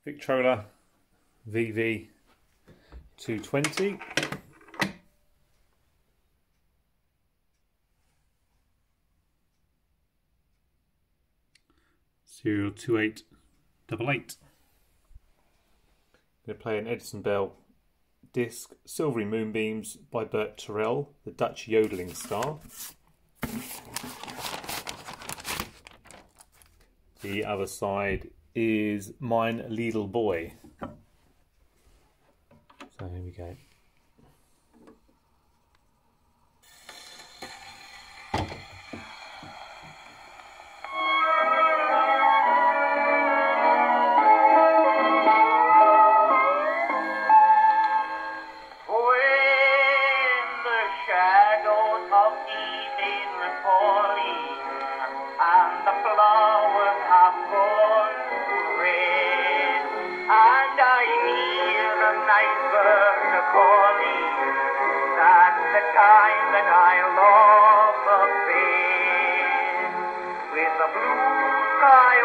Victrola VV220. Serial 2888. I'm going to play an Edison Bell disc, Silvery Moonbeams by Bert Terrell, the Dutch yodeling star. The other side is Mein Little Boy. So here we go. And the flowers have gone red, and I hear a night bird calling. That's the time that I love the bed, with the blue sky